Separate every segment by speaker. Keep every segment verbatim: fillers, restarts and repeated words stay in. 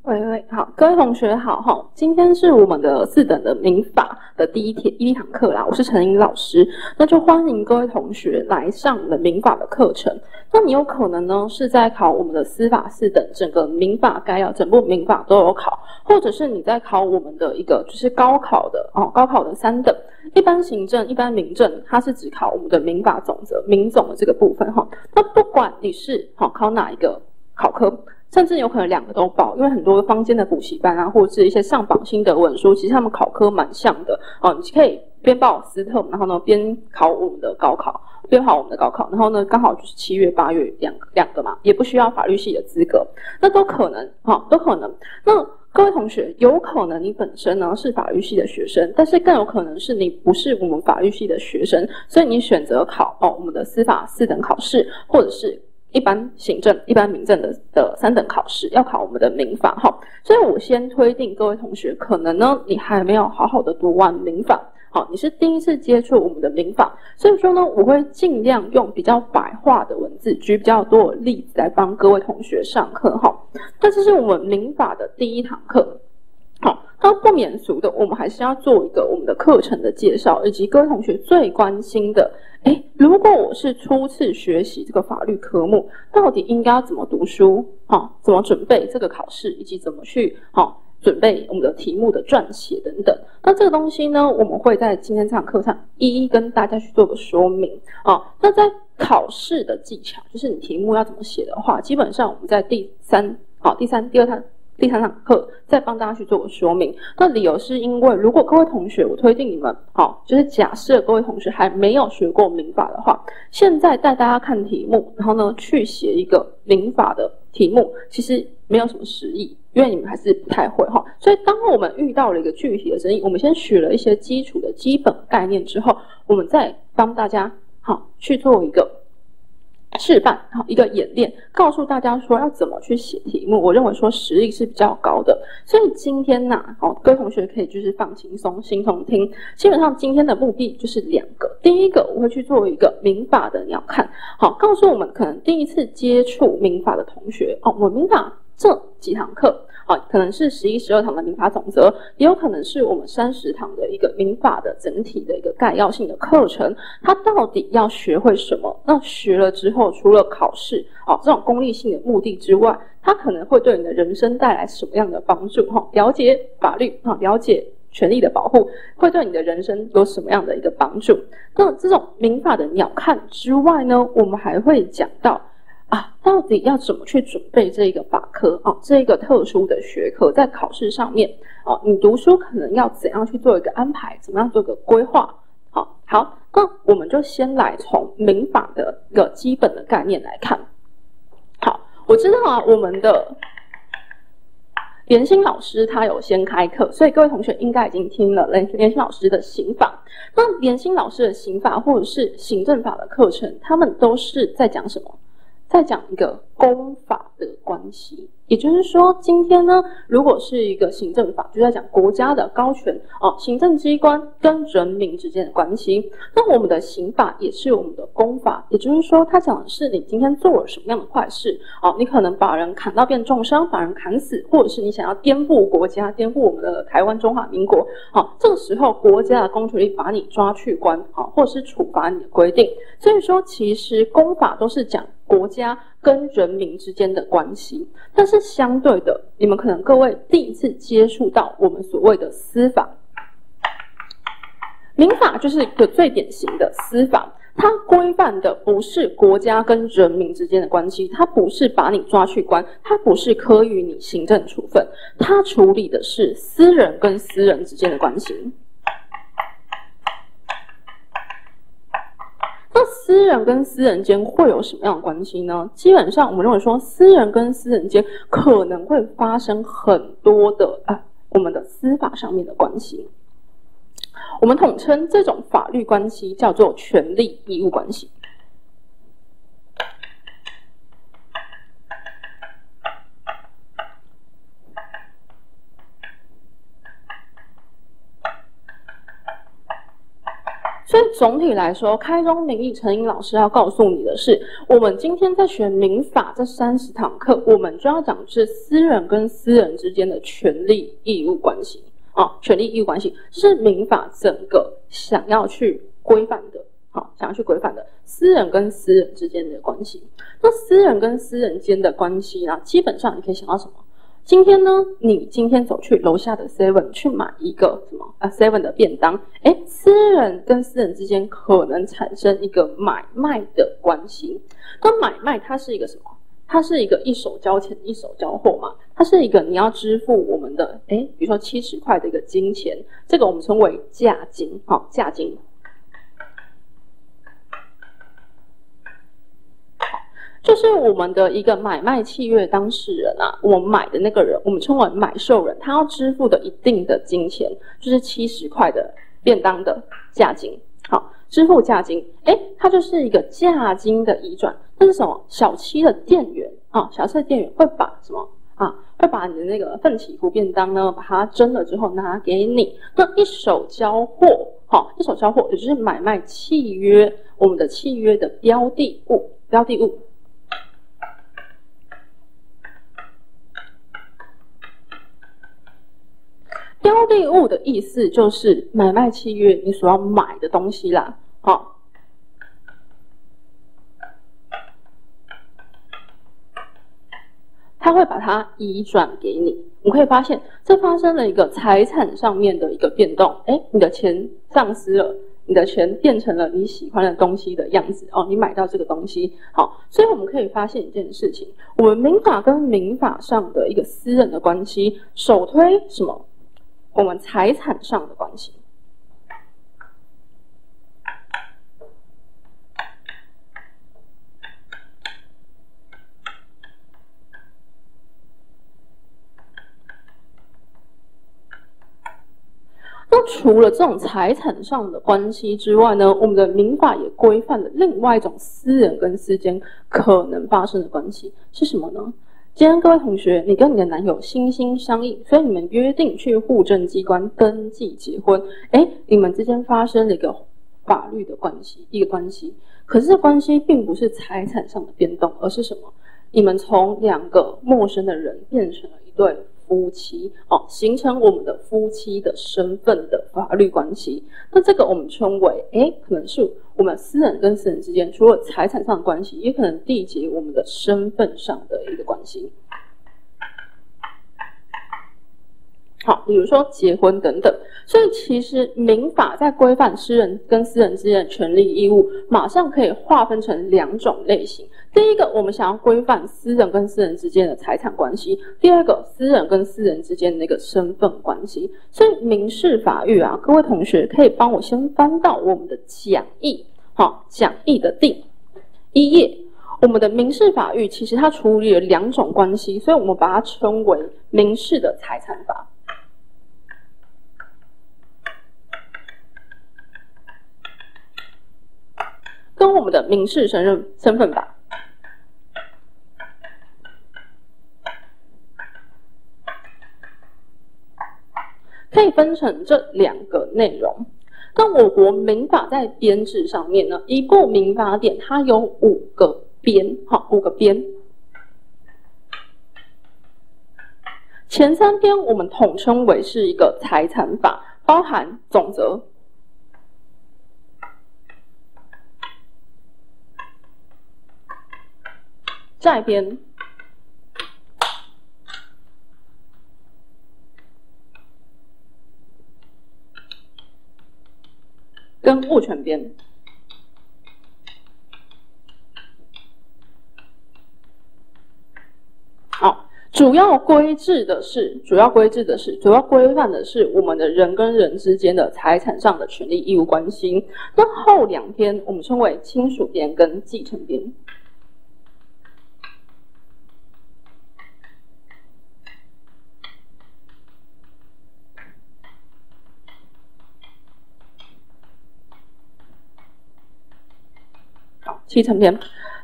Speaker 1: 喂喂，好，各位同学好哈，今天是我们的四等的民法的第一天第一堂课啦，我是陈颖老师，那就欢迎各位同学来上我们民法的课程。那你有可能呢是在考我们的司法四等，整个民法概要，整部民法都有考，或者是你在考我们的一个就是高考的哦，高考的三等，一般行政、一般民政，它是只考我们的民法总则、民总的这个部分哈。那不管你是好考哪一个考科，甚至有可能两个都报，因为很多坊间的补习班啊，或者是一些上榜心得文书，其实他们考科蛮像的哦。你可以边报斯特，然后呢边考我们的高考，边考我们的高考，然后呢刚好就是七月、八月两个两个嘛，也不需要法律系的资格，那都可能哈、哦，都可能。那各位同学，有可能你本身呢是法律系的学生，但是更有可能是你不是我们法律系的学生，所以你选择考哦我们的司法四等考试，或者是一般行政、一般民政的的三等考试，要考我们的民法哈。所以我先推定各位同学，可能呢你还没有好好的读完民法，好，你是第一次接触我们的民法，所以说呢，我会尽量用比较白话的文字，举比较多的例子来帮各位同学上课哈。那这是我们民法的第一堂课。好，那不免俗的，我们还是要做一个我们的课程的介绍，以及各位同学最关心的，诶，如果我是初次学习这个法律科目，到底应该要怎么读书，好，怎么准备这个考试，以及怎么去好准备我们的题目的撰写等等。那这个东西呢，我们会在今天这堂课上一一跟大家去做个说明。好，那在考试的技巧，就是你题目要怎么写的话，基本上我们在第三好第三第二堂。第三堂课再帮大家去做个说明。那理由是因为，如果各位同学，我推荐你们，好，就是假设各位同学还没有学过民法的话，现在带大家看题目，然后呢去写一个民法的题目，其实没有什么实意，因为你们还是不太会哈。所以当我们遇到了一个具体的争议，我们先学了一些基础的基本概念之后，我们再帮大家好去做一个示范，好一个演练，告诉大家说要怎么去写题目。我认为说实力是比较高的，所以今天呐、啊，好，各位同学可以就是放轻松，心痛听。基本上今天的目的就是两个，第一个我会去做一个民法的鸟瞰，好，告诉我们可能第一次接触民法的同学，哦，我民法这几堂课。啊，可能是十一、十二堂的民法总则，也有可能是我们三十堂的一个民法的整体的一个概要性的课程。它到底要学会什么？那学了之后，除了考试啊这种功利性的目的之外，它可能会对你的人生带来什么样的帮助？哈，了解法律啊，了解权利的保护，会对你的人生有什么样的一个帮助？那这种民法的鸟瞰之外呢，我们还会讲到。啊，到底要怎么去准备这个法科啊？这个特殊的学科在考试上面哦、啊，你读书可能要怎样去做一个安排？怎么样做一个规划？好，好，那我们就先来从民法的一个基本的概念来看。好，我知道啊，我们的连心老师他有先开课，所以各位同学应该已经听了连连心老师的刑法。那连心老师的刑法或者是行政法的课程，他们都是在讲什么？再讲一个公法的关系，也就是说，今天呢，如果是一个行政法，就在讲国家的高权哦，行政机关跟人民之间的关系。那我们的刑法也是我们的公法，也就是说，它讲的是你今天做了什么样的坏事哦，你可能把人砍到变重伤，把人砍死，或者是你想要颠覆国家，颠覆我们的台湾中华民国，好、哦，这个时候国家的公权力把你抓去关，好、哦，或者是处罚你的规定。所以说，其实公法都是讲国家跟人民之间的关系，但是相对的，你们可能各位第一次接触到我们所谓的司法，民法就是一个最典型的司法，它规范的不是国家跟人民之间的关系，它不是把你抓去关，它不是科予你行政处分，它处理的是私人跟私人之间的关系。那私人跟私人间会有什么样的关系呢？基本上我们认为说，私人跟私人间可能会发生很多的啊，我们的司法上面的关系。我们统称这种法律关系叫做权利义务关系。 所以总体来说，开宗明义，陈英老师要告诉你的是，我们今天在学民法这三十堂课，我们就要讲的是私人跟私人之间的权利义务关系啊，权利义务关系，这是民法整个想要去规范的。好，想要去规范的私人跟私人之间的关系。那私人跟私人间的关系呢，基本上你可以想到什么？今天呢，你今天走去楼下的 seven 去买一个什么啊 seven 的便当，哎，私人跟私人之间可能产生一个买卖的关系。那买卖它是一个什么？它是一个一手交钱一手交货嘛，它是一个你要支付我们的哎，比如说七十块的一个金钱，这个我们称为价金，好，价金。就是我们的一个买卖契约当事人啊，我们买的那个人，我们称为买受人，他要支付的一定的金钱，就是七十块的便当的价金。好，支付价金，哎，它就是一个价金的移转。那是什么？小七的店员啊，小七的店员会把什么啊？会把你的那个奋起湖便当呢，把它蒸了之后拿给你，那一手交货，好，一手交货，也就是买卖契约，我们的契约的标的物，标的物。标的物的意思就是买卖契约你所要买的东西啦，好，他会把它移转给你。我们可以发现，这发生了一个财产上面的一个变动，哎，你的钱丧失了，你的钱变成了你喜欢的东西的样子哦，你买到这个东西，好，所以我们可以发现一件事情，我们民法跟民法上的一个私人的关系，首推什么？我们财产上的关系。那除了这种财产上的关系之外呢，我们的民法也规范了另外一种私人跟私间可能发生的关系是什么呢？今天各位同学，你跟你的男友心心相印，所以你们约定去户政机关登记结婚，哎，你们之间发生了一个法律的关系，一个关系。可是这关系并不是财产上的变动，而是什么？你们从两个陌生的人变成了一对夫妻，哦，形成我们的夫妻的身份的法律关系。那这个我们称为，哎，可能是我们私人跟私人之间，除了财产上的关系，也可能缔结我们的身份上的一个关系。好，比如说结婚等等。所以其实民法在规范私人跟私人之间的权利义务，马上可以划分成两种类型。第一个，我们想要规范私人跟私人之间的财产关系；第二个，私人跟私人之间的那个身份关系。所以民事法律啊，各位同学可以帮我先翻到我们的讲义，好，讲义的第一页。我们的民事法律其实它处理了两种关系，所以我们把它称为民事的财产法。跟我们的民事身份身份法。可以分成这两个内容。那我国民法在编制上面呢，一部民法典它有五个编，好，五个编。前三篇我们统称为是一个财产法，包含总则、债编、跟物权编。好，主要规制的是，主要规制的是，主要规范的是我们的人跟人之间的财产上的权利义务关系。那后两篇我们称为亲属编跟继承编。好，继承篇。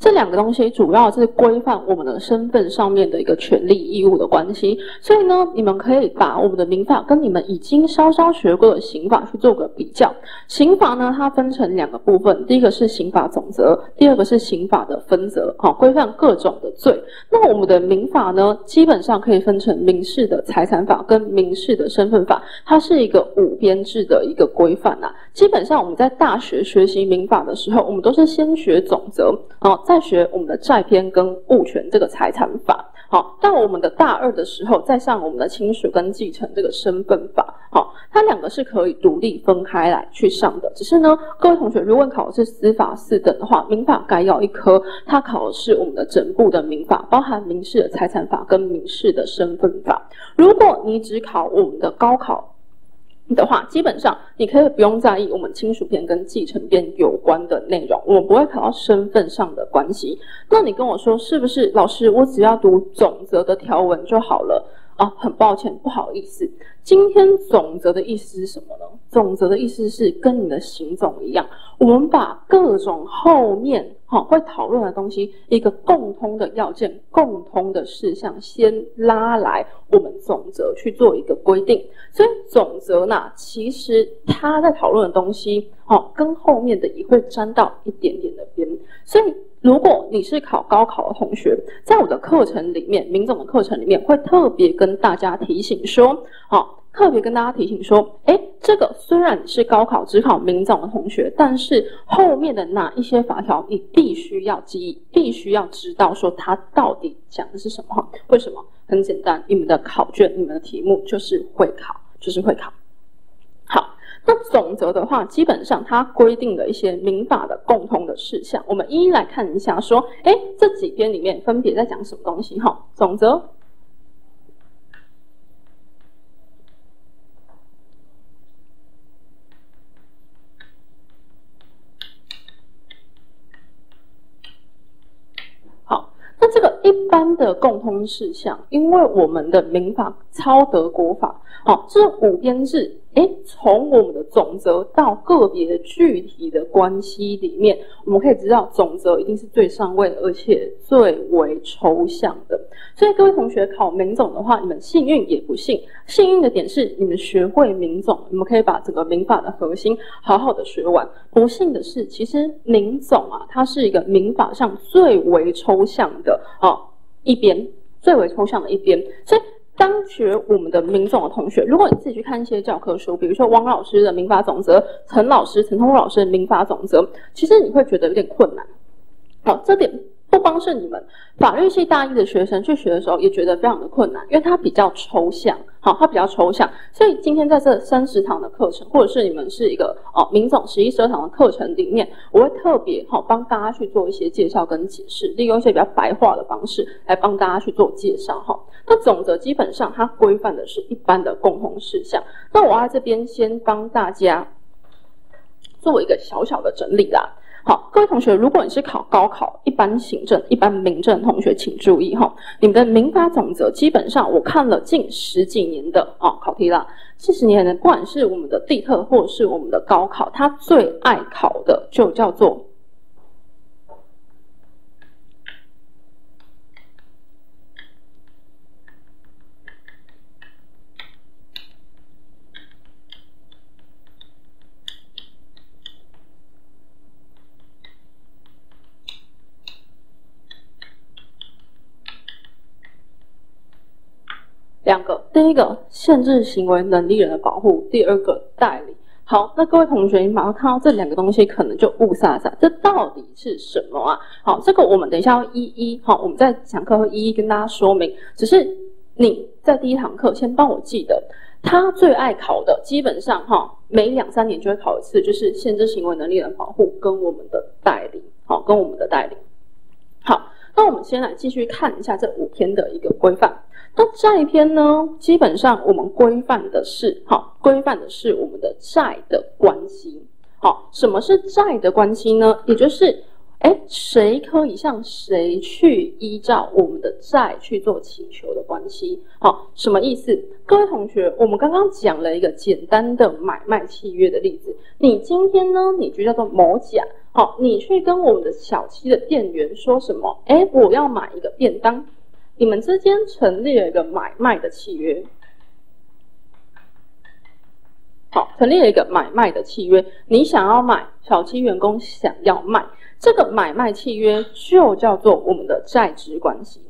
Speaker 1: 这两个东西主要是规范我们的身份上面的一个权利义务的关系。所以呢，你们可以把我们的民法跟你们已经稍稍学过的刑法去做个比较。刑法呢，它分成两个部分，第一个是刑法总则，第二个是刑法的分则，好，规范各种的罪。那我们的民法呢，基本上可以分成民事的财产法跟民事的身份法，它是一个五编制的一个规范啊。基本上我们在大学学习民法的时候，我们都是先学总则，哦，再学我们的债篇跟物权这个财产法。好，到我们的大二的时候，再上我们的亲属跟继承这个身份法。好，它两个是可以独立分开来去上的。只是呢，各位同学，如果考的是司法四等的话，民法概要一科，它考的是我们的整部的民法，包含民事的财产法跟民事的身份法。如果你只考我们的高考的话，基本上你可以不用在意我们亲属篇跟继承篇有关的内容，我们不会考到身份上的关系。那你跟我说是不是老师，我只要读总则的条文就好了啊？很抱歉，不好意思，今天总则的意思是什么呢？总则的意思是跟你的刑总一样，我们把各种后面好会讨论的东西，一个共通的要件、共通的事项，先拉来我们总则去做一个规定。所以总则呢，其实它在讨论的东西，哦，跟后面的也会沾到一点点的边。所以如果你是考高考的同学，在我的课程里面，民总的课程里面会特别跟大家提醒说，哦，特别跟大家提醒说，诶，这个虽然你是高考只考民总的同学，但是后面的哪一些法条你必须要记忆，必须要知道说它到底讲的是什么。为什么？很简单，你们的考卷、你们的题目就是会考，就是会考。好，那总则的话，基本上它规定了一些民法的共同的事项，我们一一来看一下说，诶，这几篇里面分别在讲什么东西。哈，总则。那这个一般的共通事项，因为我们的民法抄德国法，好，这五编制，诶，从我们的总则到个别具体的关系里面，我们可以知道总则一定是最上位，而且最为抽象的。所以各位同学考民总的话，你们幸运也不幸，幸运的点是你们学会民总，你们可以把整个民法的核心好好的学完。不幸的是，其实民总啊，它是一个民法上最为抽象的哦一边，最为抽象的一边。所以当学我们的民总的同学，如果你自己去看一些教科书，比如说汪老师的民法总则，陈老师、陈通老师的民法总则，其实你会觉得有点困难。好，这点不光是你们法律系大一的学生去学的时候也觉得非常的困难，因为它比较抽象，好，它比较抽象，所以今天在这三十堂的课程，或者是你们是一个哦民总十一十二堂的课程里面，我会特别好帮大家去做一些介绍跟解释，利用一些比较白话的方式来帮大家去做介绍哈。那总则基本上它规范的是一般的共同事项，那我在这边先帮大家做一个小小的整理啦。好，各位同学，如果你是考高考、一般行政、一般民政的同学，请注意哈，你们的民法总则基本上我看了近十几年的哦考题啦，四十年的，不管是我们的地特或者是我们的高考，它最爱考的就叫做两个，第一个限制行为能力人的保护，第二个代理。好，那各位同学，你马上看到这两个东西，可能就雾煞煞，这到底是什么啊？好，这个我们等一下要一一，好，我们在讲课会一一跟大家说明。只是你在第一堂课先帮我记得，他最爱考的，基本上哈，每两三年就会考一次，就是限制行为能力人保护跟我们的代理，好，跟我们的代理。好，那我们先来继续看一下这五篇的一个规范。那债篇呢，基本上我们规范的是，好，规范的是我们的债的关系。好，什么是债的关系呢？也就是， 哎，谁可以向谁去依照我们的债去做请求的关系？好，什么意思？各位同学，我们刚刚讲了一个简单的买卖契约的例子。你今天呢，你就叫做某甲，好，你去跟我们的小七的店员说什么？哎，我要买一个便当。你们之间成立了一个买卖的契约。好，成立了一个买卖的契约。你想要买，小七员工想要卖，这个买卖契约就叫做我们的债支关系。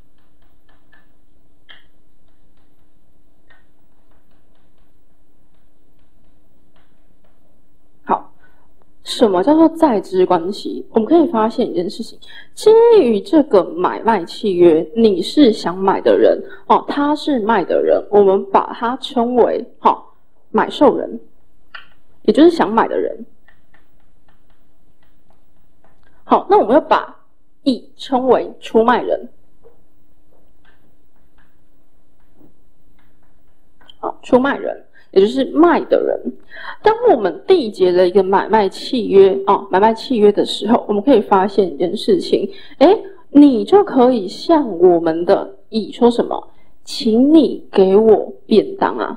Speaker 1: 好，什么叫做债支关系？我们可以发现一件事情，基于这个买卖契约，你是想买的人，哦，他是卖的人，我们把它称为好。买受人，也就是想买的人。好，那我们要把乙称为出卖人。好，出卖人，也就是卖的人。当我们缔结了一个买卖契约哦，买卖契约的时候，我们可以发现一件事情，哎，你就可以向我们的乙说什么？请你给我便当啊。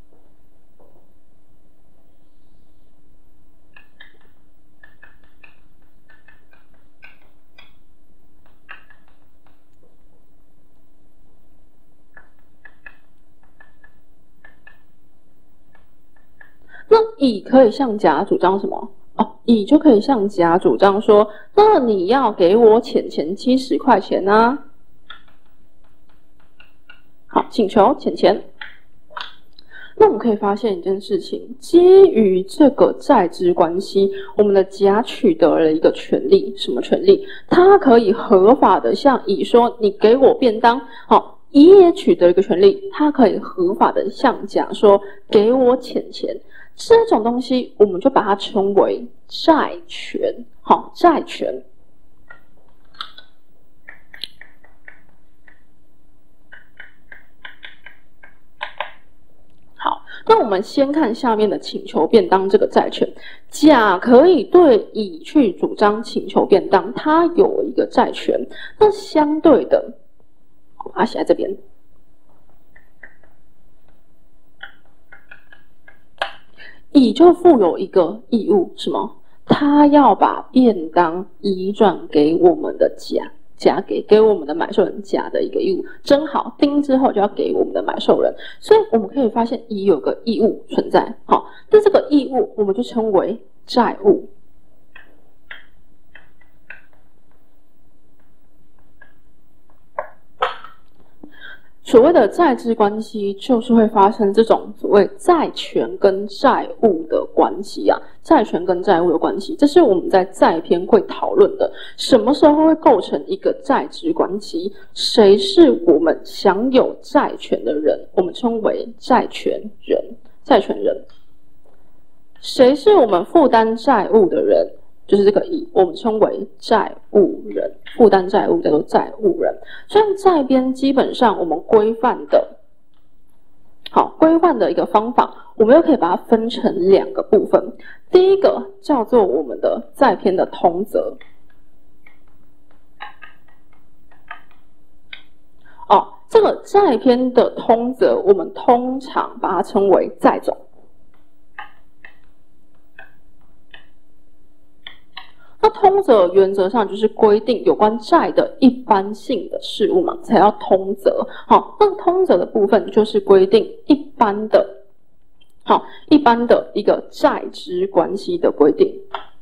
Speaker 1: 那乙可以向甲主张什么？哦，乙就可以向甲主张说，那你要给我钱钱七十块钱啊。好，请求钱钱。那我们可以发现一件事情，基于这个债支关系，我们的甲取得了一个权利，什么权利？他可以合法的向乙说，你给我便当。好，乙也取得一个权利，他可以合法的向甲说，给我钱钱。这种东西，我们就把它称为债权。好，债权。好，那我们先看下面的请求便当这个债权。甲可以对乙去主张请求便当，他有一个债权。那相对的，我把它写在这边。乙就负有一个义务，什么？他要把便当移转给我们的甲，甲给给我们的买受人甲的一个义务。真好，订之后就要给我们的买受人，所以我们可以发现乙有个义务存在。好，那这个义务我们就称为债务。所谓的债支关系，就是会发生这种所谓债权跟债务的关系啊，债权跟债务的关系，这是我们在债篇会讨论的。什么时候会构成一个债支关系？谁是我们享有债权的人？我们称为债权人，债权人。谁是我们负担债务的人？就是这个乙，我们称为债务人，负担债务叫做债务人。所以债编基本上我们规范的，好规范的一个方法，我们又可以把它分成两个部分。第一个叫做我们的债篇的通则。哦，这个债篇的通则，我们通常把它称为债种。那通则原则上就是规定有关债的一般性的事物嘛，才要通则。好，那通则的部分就是规定一般的，好，一般的一个债支关系的规定。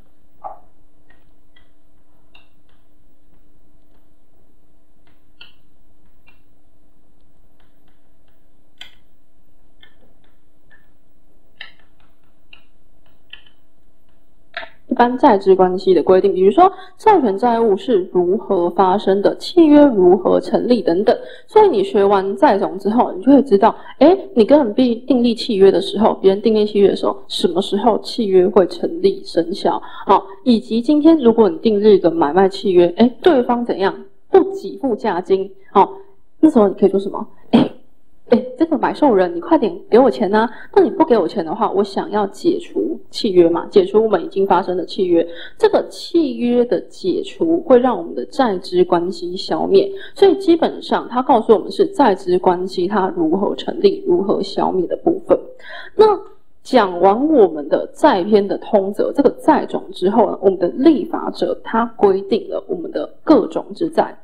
Speaker 1: 一般债支关系的规定，比如说债权债务是如何发生的，契约如何成立等等。所以你学完债种之后，你就会知道，哎，你跟人订订立契约的时候，别人订立契约的时候，什么时候契约会成立生效？好，以及今天如果你订立一个买卖契约，哎，对方怎样不给付价金，好，那时候你可以说什么？哎。哎， 哎，这个买受人，你快点给我钱啊！那你不给我钱的话，我想要解除契约嘛，解除我们已经发生的契约。这个契约的解除会让我们的债资关系消灭，所以基本上它告诉我们是债资关系它如何成立、如何消灭的部分。那讲完我们的债篇的通则，这个债种之后呢，我们的立法者他规定了我们的各种之债。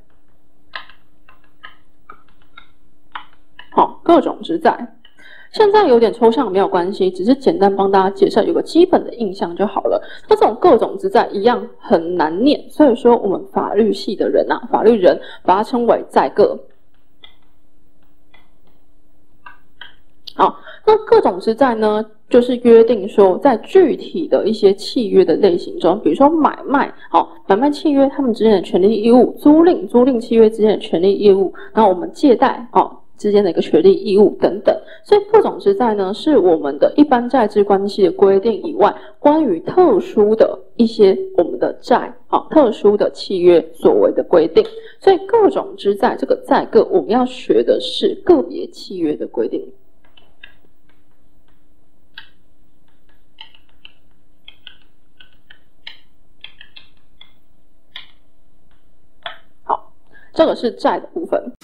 Speaker 1: 好，各种之债，现在有点抽象，没有关系，只是简单帮大家介绍，有个基本的印象就好了。那这种各种之债一样很难念，所以说我们法律系的人啊，法律人把它称为债各。好，那各种之债呢，就是约定说，在具体的一些契约的类型中，比如说买卖，好，买卖契约他们之间的权利义务，租赁租赁契约之间的权利义务，然后我们借贷，哦。之间的一个权利义务等等，所以各种之债呢，是我们的一般债资关系的规定以外，关于特殊的一些我们的债，好，特殊的契约所谓的规定。所以各种之债这个债各，我们要学的是个别契约的规定。好，这个是债的部分。